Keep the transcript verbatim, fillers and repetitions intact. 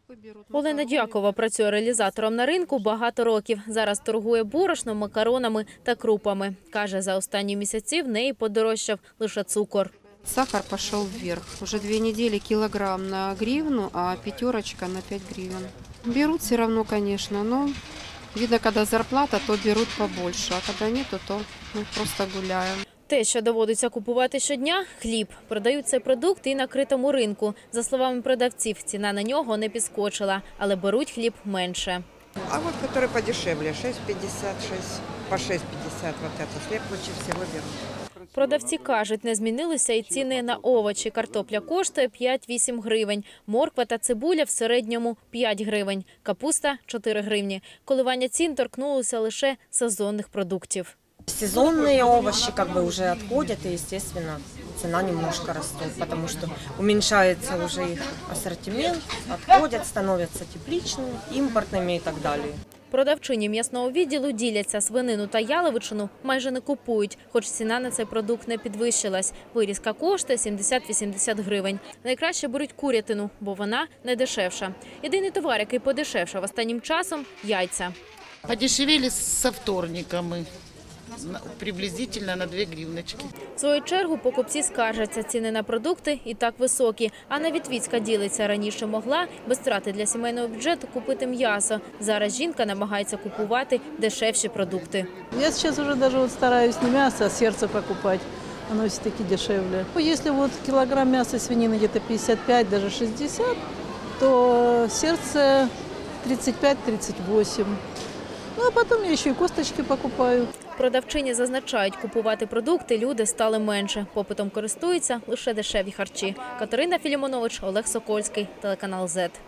Олена Дякова працює реалізатором на ринку багато років. Зараз торгує борошном, макаронами та крупами. Каже, за останні місяці в неї подорожчав лише цукор. Сахар пошел вверх. Уже две недели килограмм на гривну, а пятерочка на пять гривен. Берут все равно, конечно, но видно, когда зарплата, то берут побольше, а когда нету, то мы просто гуляем. Те, що доводиться купувати щодня – хліб. Продають цей продукт і на критому ринку. За словами продавців, ціна на нього не підскочила, але беруть хліб менше. А вот который подешевле, шесть пятьдесят, шесть по шесть пятьдесят, вот это хлеб лучше всего берут. Продавці кажуть, не змінилися і ціни на овочі. Картопля коштує п'ять-вісім гривень, морква та цибуля в середньому п'ять гривень, капуста – чотири гривні. Коливання цін торкнулося лише сезонних продуктів. Сезонные овощи как бы уже отходят, и, естественно, цена немножко растет, потому что уменьшается уже их ассортимент, отходят, становятся тепличными, импортными и так далее. Продавчині м'ясного відділу діляться: свинину та яловичину майже не купують, хоч ціна на цей продукт не підвищилась. Вирізка коштує сімдесят-вісімдесят гривень. Найкраще беруть курятину, бо вона найдешевша. Єдиний товар, який подешевшав останнім часом – яйця. Подешевели со вторниками. Приблизительно на дві гривночки. В свою чергу покупці скаржаться, ціни на продукти і так високі. Анна Вітвіцька ділиться: раніше могла без втрати для сімейного бюджету купити м'ясо. Зараз жінка намагається купувати дешевші продукти. Я зараз вже навіть вот стараюсь не м'ясо, а серце покупати. Воно все-таки дешевле. Если вот килограмм мяса свинины где-то пятьдесят пять, даже шестьдесят, то сердце тридцать пять - тридцать восемь. Ну, а потім я ще й косточки покупаю. Продавчині зазначають, купувати продукти люди стали менше. Попитом користуються лише дешеві харчі. Катерина Філімонович, Олег Сокольський, телеканал зет.